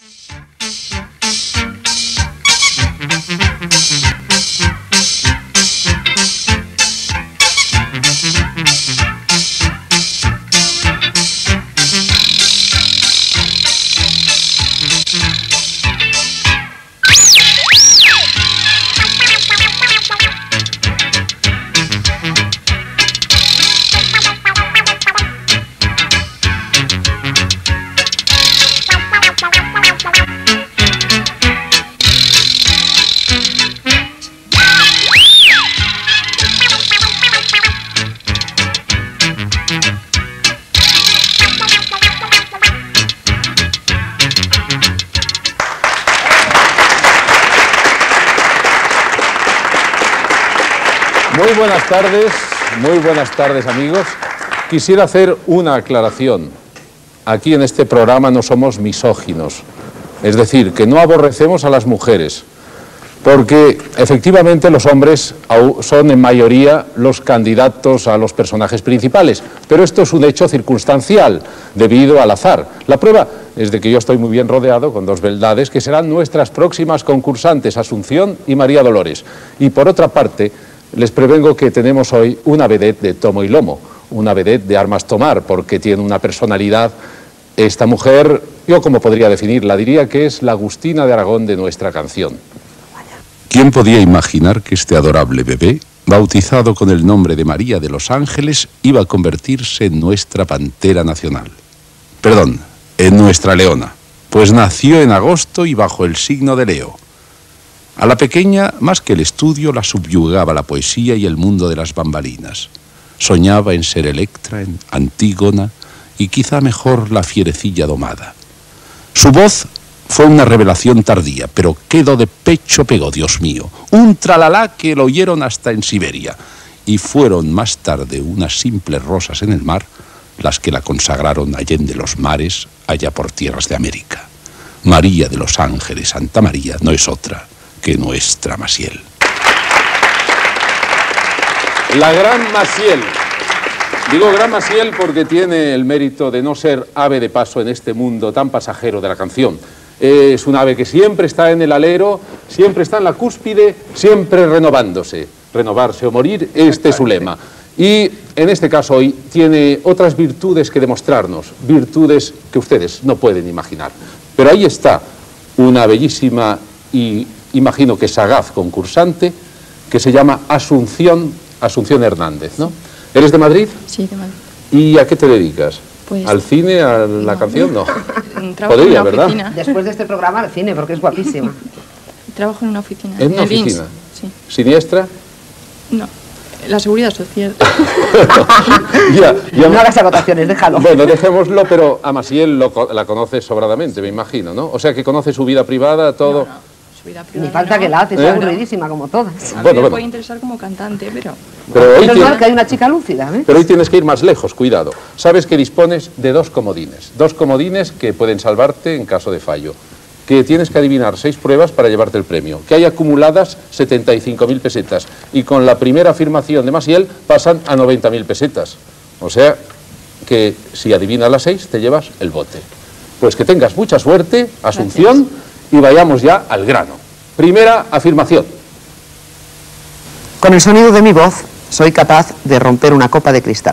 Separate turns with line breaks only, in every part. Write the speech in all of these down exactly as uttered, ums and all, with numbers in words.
Muy buenas tardes, muy buenas tardes amigos. Quisiera hacer una aclaración. Aquí en este programa no somos misóginos, es decir, que no aborrecemos a las mujeres, porque efectivamente los hombres son en mayoría los candidatos a los personajes principales, pero esto es un hecho circunstancial, debido al azar. La prueba es de que yo estoy muy bien rodeado con dos beldades que serán nuestras próximas concursantes, Asunción y María Dolores. Y por otra parte, les prevengo que tenemos hoy una vedette de tomo y lomo, una vedette de armas tomar, porque tiene una personalidad. Esta mujer, yo como podría definirla, diría que es la Agustina de Aragón de nuestra canción.
¿Quién podía imaginar que este adorable bebé, bautizado con el nombre de María de los Ángeles, iba a convertirse en nuestra pantera nacional? Perdón, en nuestra leona, pues nació en agosto y bajo el signo de Leo. A la pequeña, más que el estudio, la subyugaba la poesía y el mundo de las bambalinas. Soñaba en ser Electra, en Antígona y quizá mejor la fierecilla domada. Su voz fue una revelación tardía, pero quedó de pecho pegó, Dios mío. Un tralalá que lo oyeron hasta en Siberia. Y fueron más tarde unas simples rosas en el mar las que la consagraron allende los mares, allá por tierras de América. María de los Ángeles, Santa María, no es otra que nuestra Maciel.
La gran Maciel. Digo gran Maciel porque tiene el mérito de no ser ave de paso en este mundo tan pasajero de la canción. Es un ave que siempre está en el alero, siempre está en la cúspide, siempre renovándose. Renovarse o morir, este es su lema. Y en este caso hoy tiene otras virtudes que demostrarnos, virtudes que ustedes no pueden imaginar. Pero ahí está una bellísima y imagino que sagaz concursante que se llama Asunción, Asunción Hernández, ¿no? ¿Eres de Madrid?
Sí, de Madrid.
¿Y a qué te dedicas?
Pues,
¿Al cine, a la
no.
canción? No.
Trabajo
Podría,
en una
¿verdad?
oficina.
Después de este programa al cine, porque es guapísima.
Trabajo en una oficina.
¿En una
el I N S.
oficina?
Sí.
¿Siniestra?
No, la seguridad social.
ya, ya,
no hagas acotaciones, déjalo.
Bueno, dejémoslo, pero a Maciel lo, la conoces sobradamente, me imagino, ¿no? O sea, que conoce su vida privada, todo.
No, no. Vida privada,
Ni falta
no.
que la hace, es
¿Eh?
aburridísima como todas.
A mí
Bueno,
me
bueno.
puede interesar como cantante, pero...
Pero hoy,
Pero es
tienes,
mal que hay una chica lúcida, ¿eh?
pero hoy tienes que ir más lejos, cuidado. Sabes que dispones de dos comodines, dos comodines que pueden salvarte en caso de fallo. Que tienes que adivinar seis pruebas para llevarte el premio, que hay acumuladas setenta y cinco mil pesetas y con la primera afirmación de Maciel pasan a noventa mil pesetas. O sea que si adivinas las seis te llevas el bote. Pues que tengas mucha suerte, Asunción, gracias. Y vayamos ya al grano. Primera afirmación.
Con el sonido de mi voz soy capaz de romper una copa de cristal.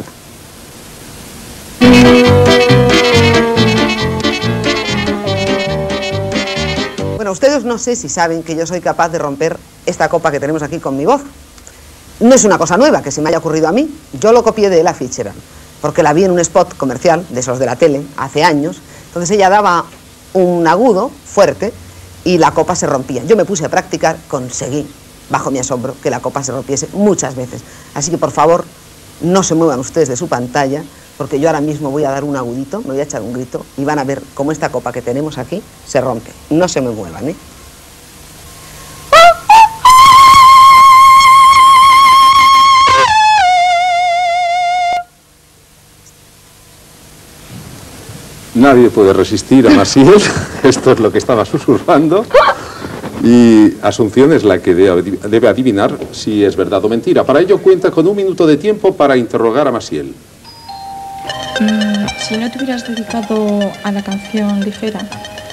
Bueno, ustedes no sé si saben que yo soy capaz de romper esta copa que tenemos aquí con mi voz. No es una cosa nueva que se me haya ocurrido a mí, yo lo copié de Ella Fitzgerald, porque la vi en un spot comercial, de esos de la tele, hace años. Entonces ella daba un agudo fuerte y la copa se rompía. Yo me puse a practicar, conseguí, bajo mi asombro, que la copa se rompiese muchas veces. Así que por favor, no se muevan ustedes de su pantalla, porque yo ahora mismo voy a dar un agudito, me voy a echar un grito y van a ver cómo esta copa que tenemos aquí se rompe. No se me muevan, ¿eh?
Nadie puede resistir a Maciel, esto es lo que estaba susurrando, y Asunción es la que debe adivinar si es verdad o mentira. Para ello cuenta con un minuto de tiempo para interrogar a Maciel.
Mm, si no te hubieras dedicado a la canción ligera,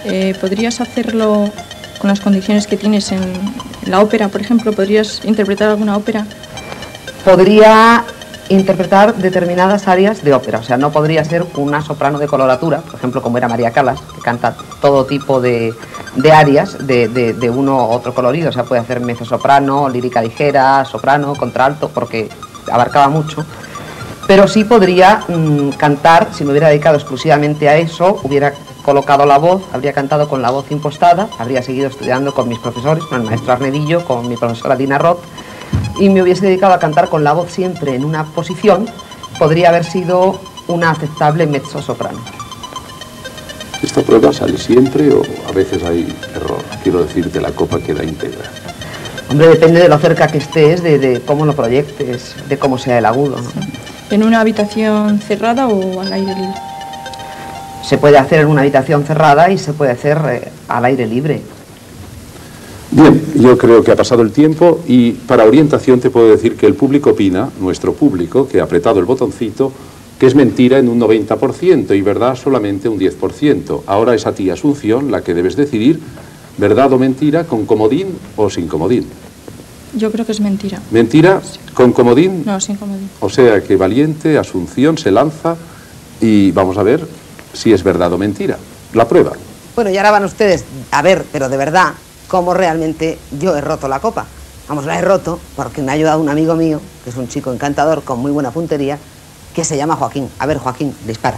Eh, ¿Podrías hacerlo con las condiciones que tienes en la ópera, por ejemplo? ¿Podrías interpretar alguna ópera?
Podría interpretar determinadas áreas de ópera, o sea, no podría ser una soprano de coloratura, por ejemplo, como era María Callas, que canta todo tipo de, de áreas de, de, de uno u otro colorido, o sea, puede hacer mezzosoprano, lírica ligera, soprano, contralto, porque abarcaba mucho, pero sí podría mmm, cantar, si me hubiera dedicado exclusivamente a eso, hubiera colocado la voz, habría cantado con la voz impostada, habría seguido estudiando con mis profesores, con el maestro Arnedillo, con mi profesora Dina Roth, y me hubiese dedicado a cantar con la voz siempre en una posición, podría haber sido una aceptable mezzosoprano.
¿Esta prueba sale siempre o a veces hay error? Quiero decir, que la copa queda íntegra.
Hombre, depende de lo cerca que estés, de, de cómo lo proyectes, de cómo sea el agudo, ¿no?
¿En una habitación cerrada o al aire libre?
Se puede hacer en una habitación cerrada y se puede hacer eh, al aire libre.
Bien, yo creo que ha pasado el tiempo y para orientación te puedo decir que el público opina, nuestro público, que ha apretado el botoncito, que es mentira en un noventa por ciento y verdad solamente un diez por ciento. Ahora es a ti, Asunción, la que debes decidir, verdad o mentira, con comodín o sin comodín.
Yo creo que es mentira.
¿Mentira con comodín?
No, sin comodín.
O sea que valiente, Asunción, se lanza y vamos a ver si es verdad o mentira. La prueba.
Bueno, y ahora van ustedes a ver, pero de verdad, cómo realmente yo he roto la copa. Vamos, la he roto porque me ha ayudado un amigo mío, que es un chico encantador, con muy buena puntería, que se llama Joaquín. A ver, Joaquín, dispara.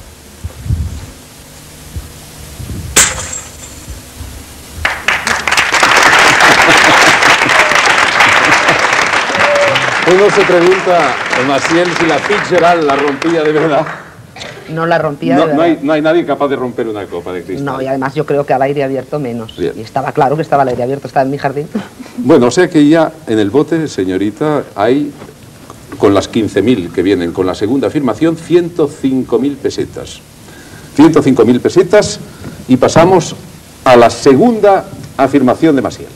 Uno se pregunta, Maciel, si la Fitzgerald la rompía de verdad.
No la rompía
No,
de verdad.
no, hay, no hay nadie capaz de romper una copa de cristal.
No, y además yo creo que al aire abierto menos.
Bien.
Y estaba claro que estaba al aire abierto, estaba en mi jardín.
Bueno, o sea que ya en el bote, señorita, hay, con las quince mil que vienen con la segunda afirmación, ciento cinco mil pesetas. ciento cinco mil pesetas y pasamos a la segunda afirmación de Maciel.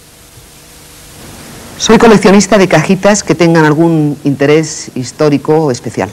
Soy coleccionista de cajitas que tengan algún interés histórico o especial.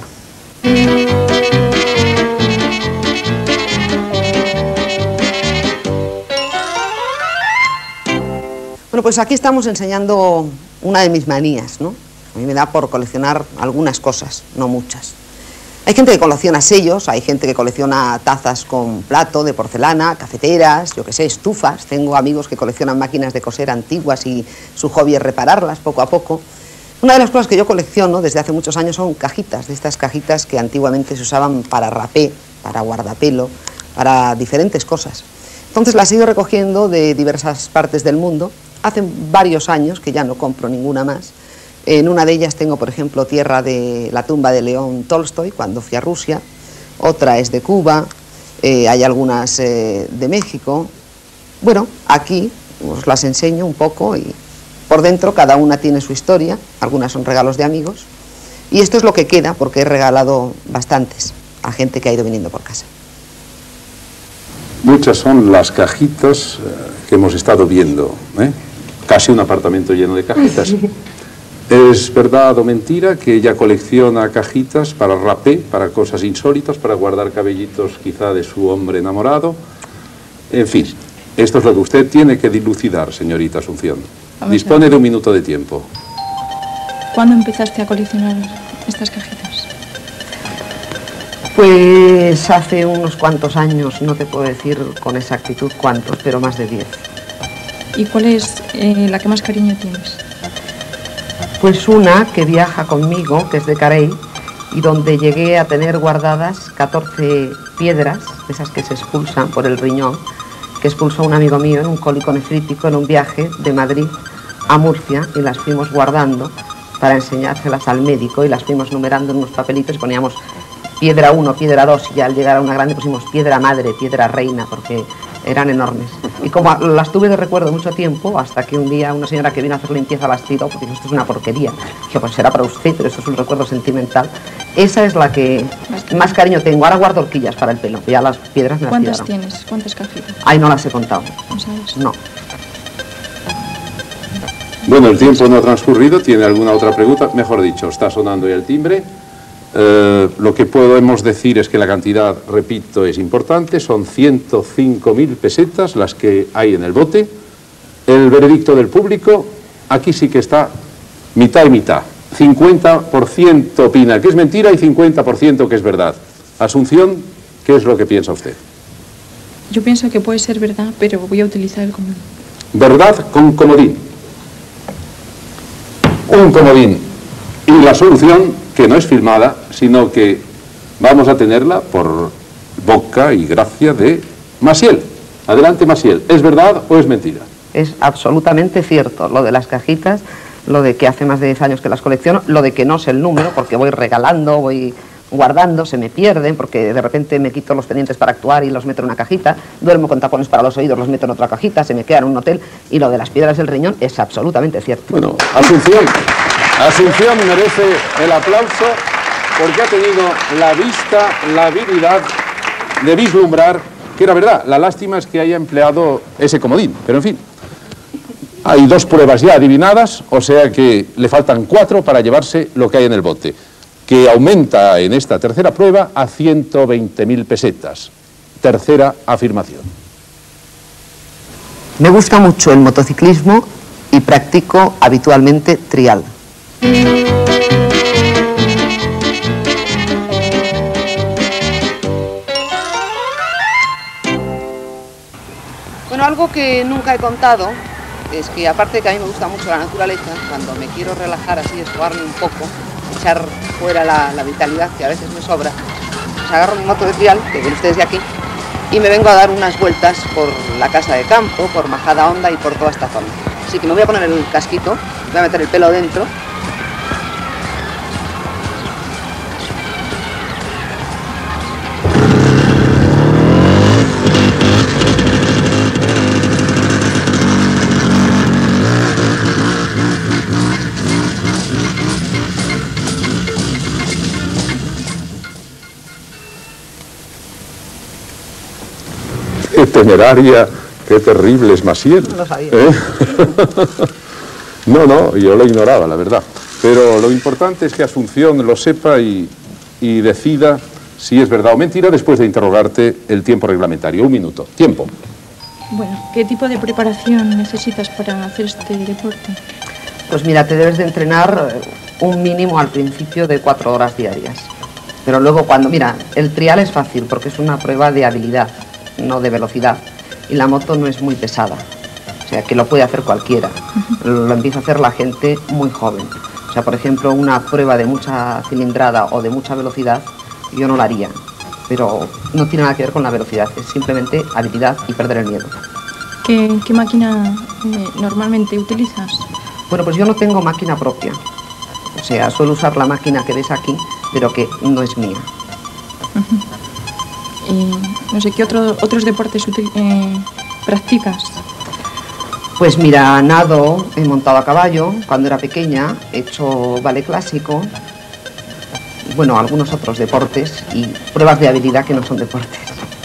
Bueno, pues aquí estamos enseñando una de mis manías, ¿no? A mí me da por coleccionar algunas cosas, no muchas. Hay gente que colecciona sellos, hay gente que colecciona tazas con plato de porcelana, cafeteras, yo qué sé, estufas. Tengo amigos que coleccionan máquinas de coser antiguas y su hobby es repararlas poco a poco. Una de las cosas que yo colecciono desde hace muchos años son cajitas, de estas cajitas que antiguamente se usaban para rapé, para guardapelo, para diferentes cosas. Entonces las he ido recogiendo de diversas partes del mundo. Hace varios años que ya no compro ninguna más. En una de ellas tengo, por ejemplo, tierra de la tumba de León Tolstoy, cuando fui a Rusia. Otra es de Cuba, eh, hay algunas eh, de México. Bueno, aquí os las enseño un poco y por dentro cada una tiene su historia. Algunas son regalos de amigos. Y esto es lo que queda, porque he regalado bastantes a gente que ha ido viniendo por casa.
Muchas son las cajitas que hemos estado viendo, ¿eh? Casi un apartamento lleno de cajitas. ¿Es verdad o mentira que ella colecciona cajitas para rapé, para cosas insólitas, para guardar cabellitos quizá de su hombre enamorado? En fin, esto es lo que usted tiene que dilucidar, señorita Asunción. Dispone de un minuto de tiempo.
¿Cuándo empezaste a coleccionar estas cajitas?
Pues hace unos cuantos años, no te puedo decir con exactitud cuántos, pero más de diez.
¿Y cuál es eh, la que más cariño tienes?
Pues una que viaja conmigo, que es de Carey, y donde llegué a tener guardadas catorce piedras, esas que se expulsan por el riñón, que expulsó un amigo mío en un cólico nefrítico en un viaje de Madrid a Murcia, y las fuimos guardando para enseñárselas al médico, y las fuimos numerando en unos papelitos y poníamos piedra uno, piedra dos, y ya al llegar a una grande pusimos piedra madre, piedra reina, porque eran enormes. Y como las tuve de recuerdo mucho tiempo, hasta que un día una señora que vino a hacer limpieza las tiró, porque dijo, esto es una porquería. Dije, pues será para usted, pero esto es un recuerdo sentimental. Esa es la que más cariño tengo. Ahora guardo horquillas para el pelo, ya las piedras me las
¿Cuántas
tiraron.
tienes? ¿Cuántas cajitas?
Ay, no las he contado.
¿No sabes?
No.
Bueno, el tiempo no ha transcurrido. ¿Tiene alguna otra pregunta? Mejor dicho, está sonando ya el timbre.
Eh, lo que podemos decir es que la cantidad, repito, es importante, son ciento cinco mil pesetas las que hay en el bote. El veredicto del público, aquí sí que está mitad y mitad. cincuenta por ciento opina que es mentira y cincuenta por ciento que es verdad. Asunción, ¿qué es lo que piensa usted?
Yo pienso que puede ser verdad, pero voy a utilizar el comodín.
Verdad con comodín. Un comodín. Y la solución, que no es filmada, sino que vamos a tenerla por boca y gracia de Maciel. Adelante, Maciel. ¿Es verdad o es mentira?
Es absolutamente cierto lo de las cajitas, lo de que hace más de diez años que las colecciono, lo de que no sé el número porque voy regalando, voy guardando, se me pierden porque de repente me quito los pendientes para actuar y los meto en una cajita, duermo con tapones para los oídos, los meto en otra cajita, se me quedan en un hotel, y lo de las piedras del riñón es absolutamente cierto.
Bueno, Asunción, Asunción merece el aplauso porque ha tenido la vista, la habilidad de vislumbrar que era verdad. La lástima es que haya empleado ese comodín, pero en fin. Hay dos pruebas ya adivinadas, o sea que le faltan cuatro para llevarse lo que hay en el bote, que aumenta en esta tercera prueba a ciento veinte mil pesetas. Tercera afirmación.
Me gusta mucho el motociclismo y practico habitualmente trial.
Bueno, algo que nunca he contado es que, aparte de que a mí me gusta mucho la naturaleza, cuando me quiero relajar así, desfogarme un poco, echar fuera la, la vitalidad que a veces me sobra, pues agarro mi moto de trial, que ven ustedes de aquí, y me vengo a dar unas vueltas por la casa de campo, por Majada Honda y por toda esta zona. Así que me voy a poner el casquito, voy a meter el pelo dentro.
Qué temeraria, qué terrible es Maciel.
No lo sabía.
¿Eh? No, no, yo lo ignoraba, la verdad. Pero lo importante es que Asunción lo sepa y, y decida si es verdad o mentira después de interrogarte el tiempo reglamentario. Un minuto. Tiempo.
Bueno, ¿qué tipo de preparación necesitas para hacer este deporte?
Pues mira, te debes de entrenar un mínimo al principio de cuatro horas diarias. Pero luego cuando, mira, el trial es fácil porque es una prueba de habilidad, no de velocidad, y la moto no es muy pesada, o sea que lo puede hacer cualquiera. Lo empieza a hacer la gente muy joven. O sea, por ejemplo, una prueba de mucha cilindrada o de mucha velocidad yo no la haría, pero no tiene nada que ver con la velocidad, es simplemente habilidad y perder el miedo.
¿Qué, qué máquina eh, normalmente utilizas?
Bueno, pues yo no tengo máquina propia, o sea, suelo usar la máquina que ves aquí, pero que no es mía.
Uh-huh. Y no sé, ¿qué otro, otros deportes eh, practicas?
Pues mira, nado, he montado a caballo cuando era pequeña, he hecho ballet clásico, bueno, algunos otros deportes y pruebas de habilidad que no son deportes.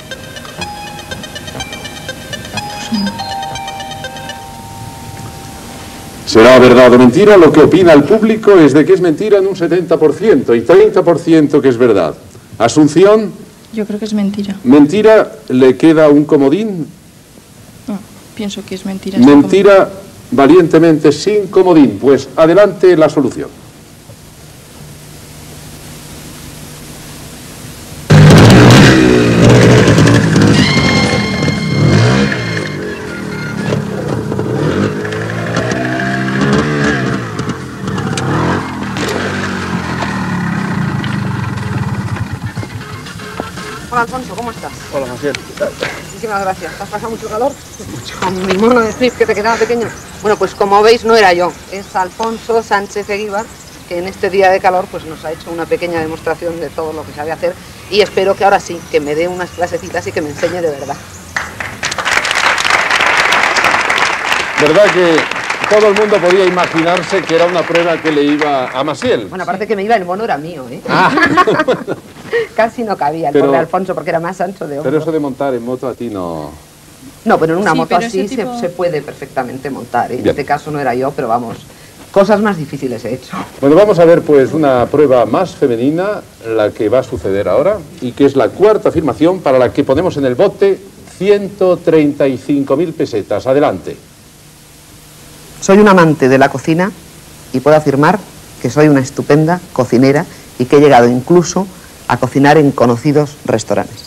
¿Será verdad o mentira? Lo que opina el público es de que es mentira en un setenta por ciento y treinta por ciento que es verdad. Asunción.
Yo creo que es mentira.
¿Mentira? ¿Le queda un comodín?
No, pienso que es mentira.
Mentira, valientemente sin comodín. Pues adelante la solución.
Hola, Alfonso, ¿cómo estás?
Hola, Maciel.
Muchísimas gracias. ¿Has pasado mucho calor? Mucho. Con mi mono de strip que te quedaba pequeño. Bueno, pues como veis, no era yo. Es Alfonso Sánchez Eguíbar, que en este día de calor pues nos ha hecho una pequeña demostración de todo lo que sabe hacer. Y espero que ahora sí, que me dé unas clasecitas y que me enseñe de verdad.
¿Verdad que todo el mundo podía imaginarse que era una prueba que le iba a Maciel?
Bueno, aparte que me iba, el mono era mío, ¿eh?
Ah.
Casi no cabía el
Pero-
pobre Alfonso porque era más ancho de hombro.
Pero eso de montar en moto a ti no...
No, pero en una
Sí,
moto
pero
así
ese
se,
tipo-
se puede perfectamente montar, ¿eh? En
Bien.
este caso no era yo, pero vamos, Cosas más difíciles he hecho.
Bueno, vamos a ver pues una prueba más femenina, la que va a suceder ahora, y que es la cuarta afirmación para la que ponemos en el bote ciento treinta y cinco mil pesetas. Adelante.
Soy un amante de la cocina y puedo afirmar que soy una estupenda cocinera y que he llegado incluso a cocinar en conocidos restaurantes.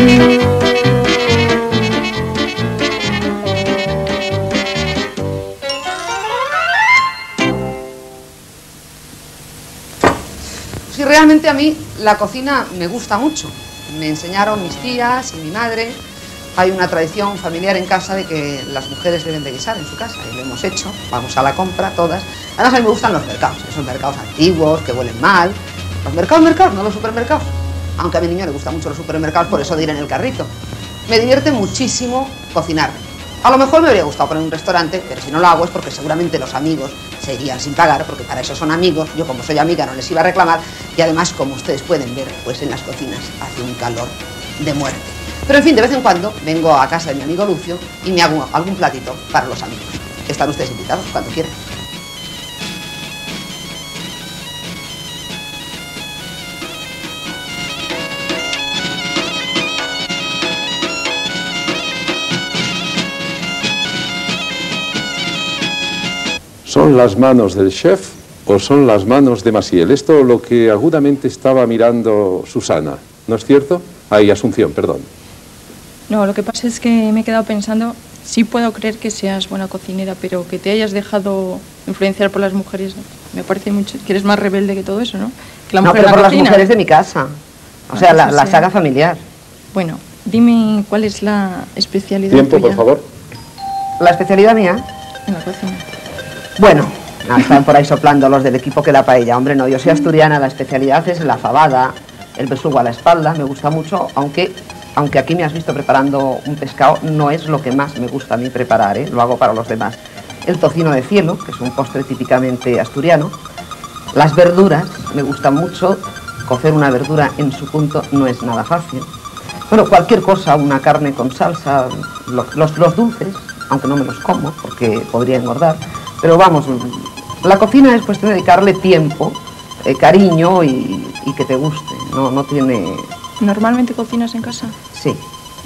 Sí, realmente a mí la cocina me gusta mucho. Me enseñaron mis tías y mi madre. Hay una tradición familiar en casa de que las mujeres deben de guisar en su casa y lo hemos hecho. Vamos a la compra todas. Además a mí me gustan los mercados, esos mercados antiguos que huelen mal. Los mercados, mercados, no los supermercados. Aunque a mi niño le gustan mucho los supermercados, por eso de ir en el carrito. Me divierte muchísimo cocinar. A lo mejor me habría gustado poner un restaurante, pero si no lo hago es porque seguramente los amigos se irían sin pagar, porque para eso son amigos. Yo como soy amiga no les iba a reclamar. Y además, como ustedes pueden ver, pues en las cocinas hace un calor de muerte. Pero en fin, de vez en cuando vengo a casa de mi amigo Lucio y me hago algún platito para los amigos. Están ustedes invitados cuando quieran.
¿Son las manos del chef o son las manos de Maciel? Esto lo que agudamente estaba mirando Susana, ¿no es cierto? Ay, Asunción, perdón.
No, lo que pasa es que me he quedado pensando, sí puedo creer que seas buena cocinera, pero que te hayas dejado influenciar por las mujeres, me parece mucho, que eres más rebelde que todo eso, ¿no? Que la
No,
mujer
pero
en
por
la
las
cocina.
mujeres de mi casa. O
Ah,
sea, la,
eso
la
sí.
saga familiar.
Bueno, dime cuál es la especialidad
Tiempo,
tuya
por favor.
La especialidad mía.
en la cocina.
Bueno, no, están por ahí soplando los del equipo que la paella. Hombre, no, yo soy asturiana, la especialidad es la fabada, el besugo a la espalda, me gusta mucho, aunque, aunque aquí me has visto preparando un pescado, no es lo que más me gusta a mí preparar, ¿eh? Lo hago para los demás. El tocino de cielo, que es un postre típicamente asturiano. Las verduras, me gustan mucho, cocer una verdura en su punto no es nada fácil. Bueno, cualquier cosa, una carne con salsa, los, los, los dulces, aunque no me los como porque podría engordar. Pero vamos, la cocina es cuestión de dedicarle tiempo, eh, cariño y, y que te guste, no, no tiene...
¿Normalmente cocinas en casa?
Sí.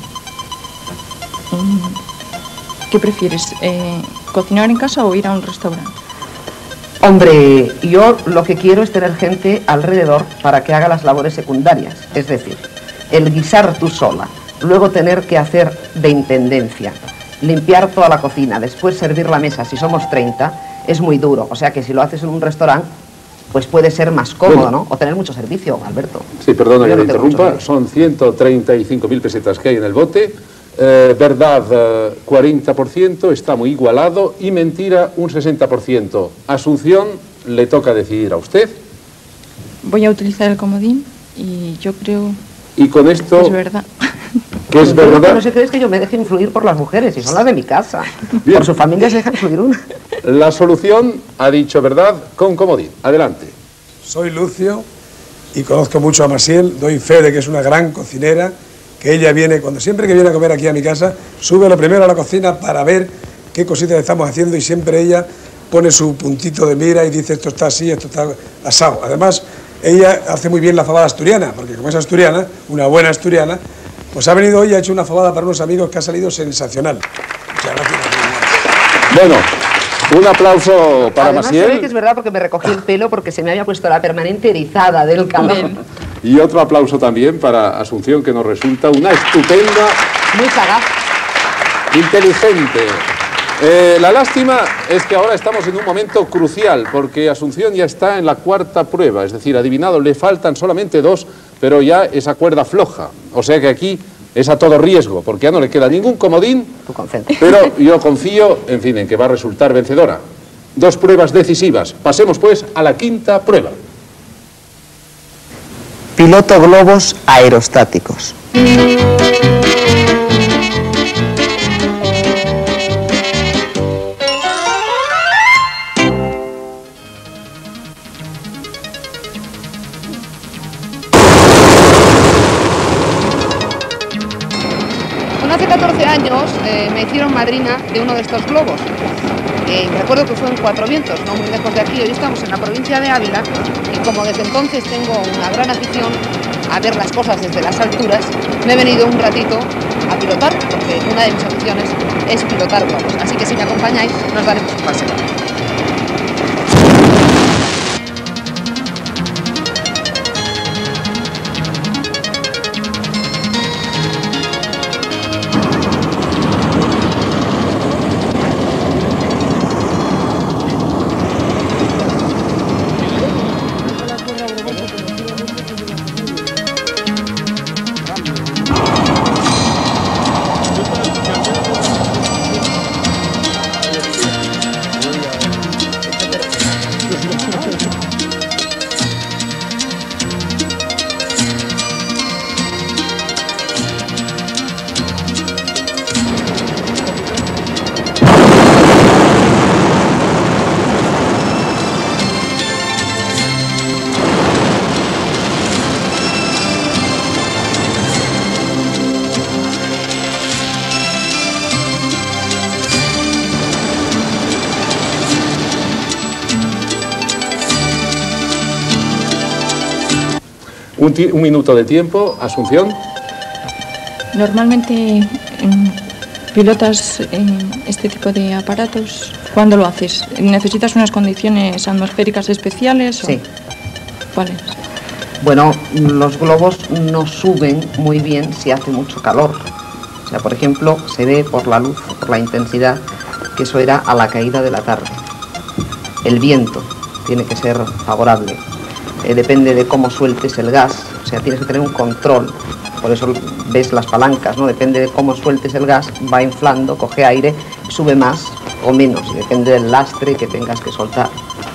¿Qué prefieres, eh, cocinar en casa o ir a un restaurante?
Hombre, yo lo que quiero es tener gente alrededor para que haga las labores secundarias, es decir, el guisar tú sola, luego tener que hacer de intendencia, limpiar toda la cocina, después servir la mesa, si somos treinta, es muy duro. O sea que si lo haces en un restaurante, pues puede ser más cómodo,
Bueno.
¿no? O tener mucho servicio, Alberto.
Sí, perdona
Yo
que
no
te
tengo mucho
interrumpa.
servicio.
Son ciento treinta y cinco mil pesetas que hay en el bote. Eh, verdad, eh, cuarenta por ciento, está muy igualado. Y mentira, un sesenta por ciento. Asunción, le toca decidir a usted.
Voy a utilizar el comodín y yo creo
Y con esto,
que es verdad.
que es
Pero
verdad,
no sé, crees que yo me deje influir por las mujeres, y son las de mi casa.
Bien.
Por su familia se deja influir una.
la solución ha dicho verdad con comodín. Adelante.
Soy Lucio y conozco mucho a Maciel, doy fe de que es una gran cocinera, que ella viene, cuando siempre que viene a comer aquí a mi casa, sube lo primero a la cocina para ver qué cositas estamos haciendo y siempre ella pone su puntito de mira y dice esto está así, esto está asado. Además, ella hace muy bien la fabada asturiana, porque como es asturiana, una buena asturiana, pues ha venido hoy y ha hecho una fabada para unos amigos que ha salido sensacional. Muchas gracias.
Bueno, un aplauso para
Además, se ve
Maciel
que es verdad porque me recogí el pelo porque se me había puesto la permanente erizada del calor.
Bien.
y otro aplauso también para Asunción, que nos resulta una estupenda,
Muy sagaz.
inteligente. Eh, la lástima es que ahora estamos en un momento crucial, porque Asunción ya está en la cuarta prueba, es decir, adivinado, le faltan solamente dos, pero ya esa cuerda floja. O sea que aquí es a todo riesgo, porque ya no le queda ningún comodín,
Tú concentra.
pero yo confío, en fin, en que va a resultar vencedora. Dos pruebas decisivas. Pasemos pues a la quinta prueba.
Piloto globos aerostáticos.
Bueno, hace catorce años eh, me hicieron madrina de uno de estos globos.
Eh, recuerdo que fue en Cuatro Vientos, no muy lejos de aquí. Hoy estamos en la provincia de Ávila y como desde entonces tengo una gran afición a ver las cosas desde las alturas, me he venido un ratito a pilotar, porque una de mis aficiones es pilotar globos. Así que si me acompañáis, nos daremos un paseo.
Un, un minuto de tiempo, Asunción.
Normalmente eh, pilotas eh, este tipo de aparatos. ¿Cuándo lo haces? ¿Necesitas unas condiciones atmosféricas especiales? O...
Sí.
¿Cuáles?
Bueno, los globos no suben muy bien si hace mucho calor. O sea, por ejemplo, se ve por la luz, por la intensidad, que eso era a la caída de la tarde. El viento tiene que ser favorable. Eh, depende de cómo sueltes el gas, o sea, tienes que tener un control, por eso ves las palancas, ¿no? Depende de cómo sueltes el gas, va inflando, coge aire, sube más o menos, y depende del lastre que tengas que soltar.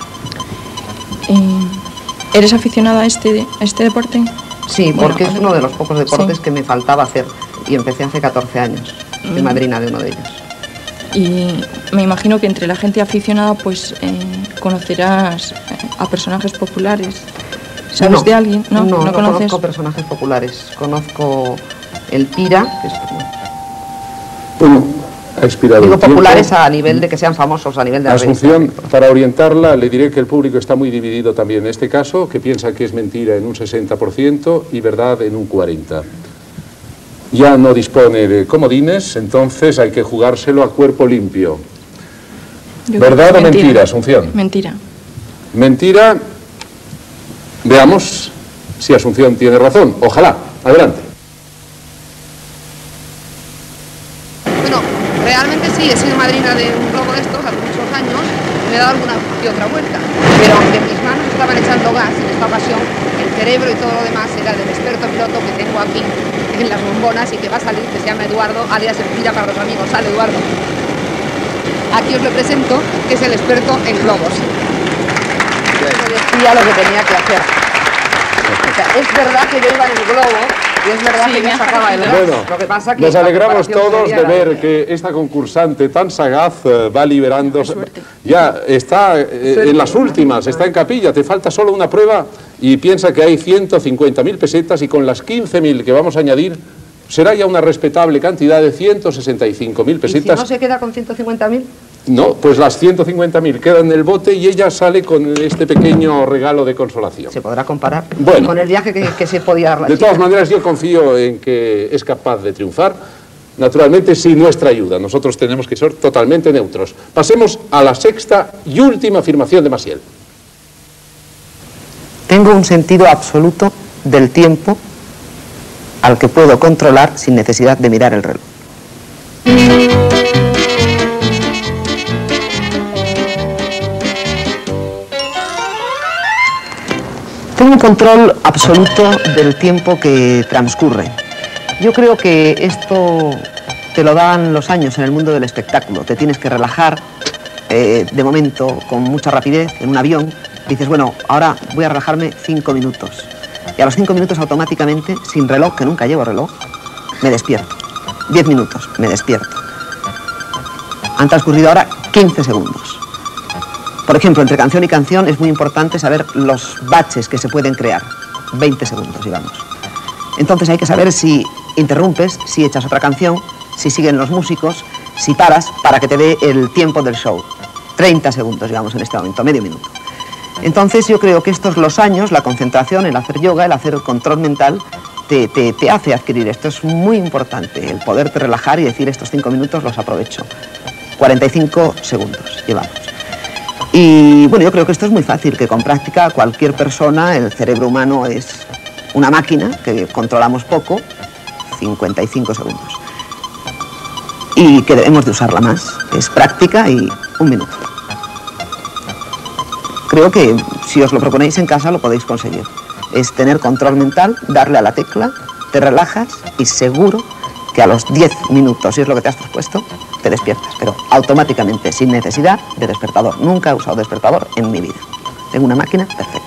Eh, ¿Eres aficionada a este, a este deporte?
Sí,
Bueno,
porque es uno de los pocos deportes
sí.
que me faltaba hacer, y empecé hace catorce años, de
Mm.
madrina de uno de ellos.
Y me imagino que entre la gente aficionada pues eh, conocerás eh, a personajes populares. ¿Sabes
No,
de alguien? No,
no,
no,
no
conoces.
conozco personajes populares. Conozco el Pira, que es,
Bueno, ha expirado
digo
el tiempo.
populares a nivel de que sean famosos, a nivel de la
Asunción,
revista.
para orientarla, le diré que el público está muy dividido también en este caso, que piensa que es mentira en un sesenta por ciento y verdad en un cuarenta por ciento. Ya no dispone de comodines, entonces hay que jugárselo a cuerpo limpio.
Yo
¿Verdad
creo
o
que
mentira, Asunción?
Mentira.
Mentira. Veamos si Asunción tiene razón. Ojalá. Adelante.
Bueno, realmente sí, he sido madrina de un globo de estos hace muchos años, me he dado alguna y otra vuelta, pero aunque mis manos estaban echando gas en esta ocasión, el cerebro y todo lo demás era del experto piloto que tengo aquí en las bombonas y que va a salir, que se llama Eduardo, alias el Pira para los amigos. Sale, Eduardo. Aquí os lo presento, que es el experto en globos. Me decía lo que tenía que hacer. O sea, es verdad que yo iba en el globo y es verdad
Sí,
que
me
yo
ha
sacaba el gas.
Bueno,
Lo que pasa que
nos
la
alegramos
comparación
todos
sería
de ver
grande.
que esta concursante tan sagaz eh, va liberando.
suerte.
Ya está eh, en las últimas, está en capilla, te falta solo una prueba y piensa que hay ciento cincuenta mil pesetas y con las quince mil que vamos a añadir será ya una respetable cantidad de ciento sesenta y cinco mil
¿Y si
pesetas.
no se queda con ciento cincuenta mil?
No, pues las ciento cincuenta mil quedan en el bote y ella sale con este pequeño regalo de consolación.
Se podrá comparar
Bueno.
con el viaje que, que se podía dar la
De
chica.
todas maneras, yo confío en que es capaz de triunfar, naturalmente sin nuestra ayuda. Nosotros tenemos que ser totalmente neutros. Pasemos a la sexta y última afirmación de Maciel.
Tengo un sentido absoluto del tiempo al que puedo controlar sin necesidad de mirar el reloj. Tengo un control absoluto del tiempo que transcurre. Yo creo que esto te lo dan los años en el mundo del espectáculo. Te tienes que relajar, eh, de momento, con mucha rapidez, en un avión. Dices, bueno, ahora voy a relajarme cinco minutos. Y a los cinco minutos automáticamente, sin reloj, que nunca llevo reloj, me despierto. Diez minutos, me despierto. Han transcurrido ahora quince segundos. Por ejemplo, entre canción y canción es muy importante saber los baches que se pueden crear. veinte segundos, digamos. Entonces hay que saber si interrumpes, si echas otra canción, si siguen los músicos, si paras, para que te dé el tiempo del show.
treinta segundos, digamos, en este momento, medio minuto. Entonces yo creo que estos los años, la concentración, el hacer yoga, el hacer control mental, te, te, te hace adquirir esto. Es muy importante el poderte relajar y decir estos cinco minutos los aprovecho. cuarenta y cinco segundos llevamos. Y bueno, yo creo que esto es muy fácil, que con práctica cualquier persona, el cerebro humano es una máquina que controlamos poco, cincuenta y cinco segundos. Y que debemos de usarla más. Es práctica y un minuto. Creo que si os lo proponéis en casa lo podéis conseguir. Es tener control mental, darle a la tecla, te relajas y seguro que a los diez minutos, si es lo que te has propuesto, te despiertas, pero automáticamente, sin necesidad de despertador. Nunca he usado despertador en mi vida. Tengo una máquina perfecta.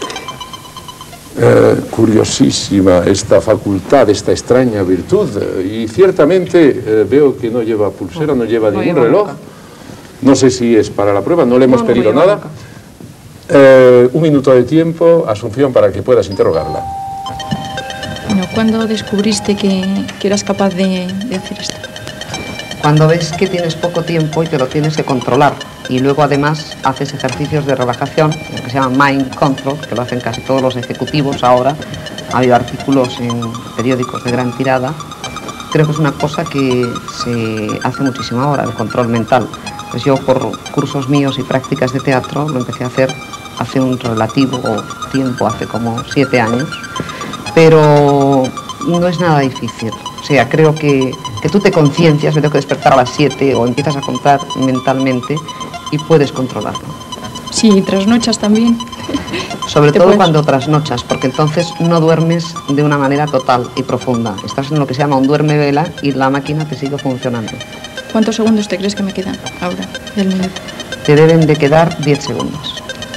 Eh, curiosísima esta facultad, esta extraña virtud. Y ciertamente eh, veo que no lleva pulsera, no lleva
No
ningún
lleva
reloj.
nunca.
No sé si es para la prueba, no le hemos
No, no
pedido
lleva
nada.
nunca.
Eh, un minuto de tiempo, Asunción, para que puedas interrogarla.
Bueno, ¿cuándo descubriste que, que eras capaz de, de hacer esto?
Cuando ves que tienes poco tiempo y te lo tienes que controlar, y luego además haces ejercicios de relajación, lo que se llama mind control, que lo hacen casi todos los ejecutivos ahora, ha habido artículos en periódicos de gran tirada, creo que es una cosa que se hace muchísimo ahora, el control mental. Pues yo por cursos míos y prácticas de teatro lo empecé a hacer hace un relativo tiempo, hace como siete años, pero no es nada difícil. O sea, creo que, que tú te conciencias, me tengo que despertar a las siete o empiezas a contar mentalmente y puedes controlarlo.
Sí, trasnochas también.
Sobre
¿Te
todo
puedes?
cuando trasnochas, porque entonces no duermes de una manera total y profunda. Estás en lo que se llama un duerme vela y la máquina te sigue funcionando.
¿Cuántos segundos te crees que me quedan ahora del minuto?
Te deben de quedar diez segundos.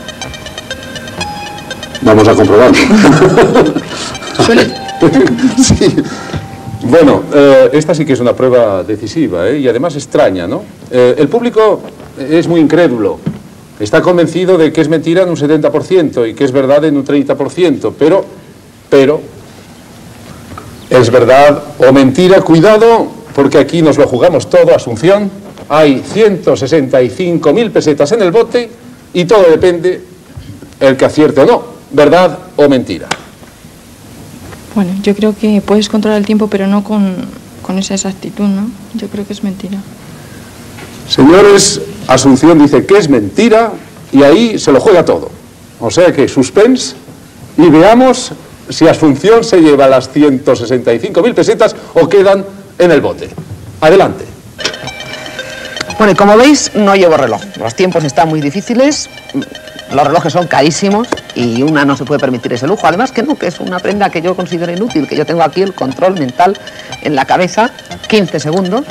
Vamos a comprobarlo.
Suele-
Sí. Bueno, eh, esta sí que es una prueba decisiva, ¿eh? Y además extraña, ¿no? Eh, el público es muy incrédulo. Está convencido de que es mentira en un setenta por ciento y que es verdad en un treinta por ciento, pero, pero, es verdad o mentira, cuidado, porque aquí nos lo jugamos todo, Asunción. Hay ciento sesenta y cinco mil pesetas en el bote y todo depende el que acierte o no, verdad o mentira.
Bueno, yo creo que puedes controlar el tiempo, pero no con, con esa exactitud, ¿no? Yo creo que es mentira.
Señores, Asunción dice que es mentira y ahí se lo juega todo. O sea que suspense y veamos si Asunción se lleva las ciento sesenta y cinco mil pesetas o quedan en el bote. Adelante.
Bueno, y como veis, no llevo reloj. Los tiempos están muy difíciles, los relojes son carísimos y una no se puede permitir ese lujo. Además que no, que es una prenda que yo considero inútil, que yo tengo aquí el control mental en la cabeza, quince segundos.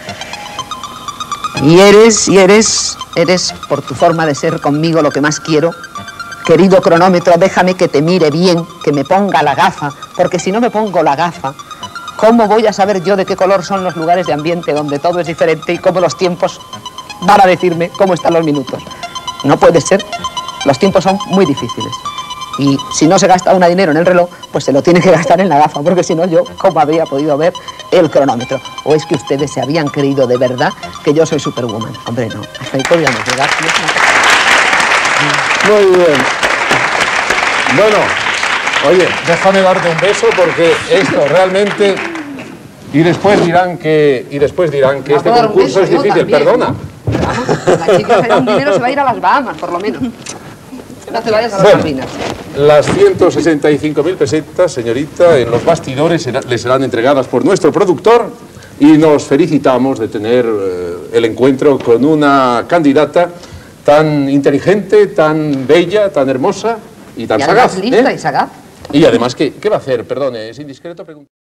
Y eres, y eres, eres por tu forma de ser conmigo lo que más quiero. Querido cronómetro, déjame que te mire bien, que me ponga la gafa, porque si no me pongo la gafa, ¿cómo voy a saber yo de qué color son los lugares de ambiente donde todo es diferente y cómo los tiempos van a decirme cómo están los minutos? No puede ser. Los tiempos son muy difíciles. Y si no se gasta una dinero en el reloj, pues se lo tiene que gastar en la gafa, porque si no yo, ¿cómo habría podido ver el cronómetro? ¿O es que ustedes se habían creído de verdad que yo soy Superwoman? Hombre, no. Hasta ahí podríamos llegar.
Muy bien. Bueno, oye, déjame darte un beso porque esto realmente... Y después dirán que, y después dirán que este concurso es difícil, perdona.
Vamos, la chica se da un dinero, se va a ir a las Bahamas, por lo menos. No te vayas a las
Bueno,
Malvinas.
las ciento sesenta y cinco mil pesetas, señorita, en los bastidores será- le serán entregadas por nuestro productor y nos felicitamos de tener eh, el encuentro con una candidata tan inteligente, tan bella, tan hermosa y tan
Y además
sagaz.
lista
¿eh?
y sagaz.
Y además, ¿qué, ¿qué va a hacer? Perdone, es indiscreto preguntar.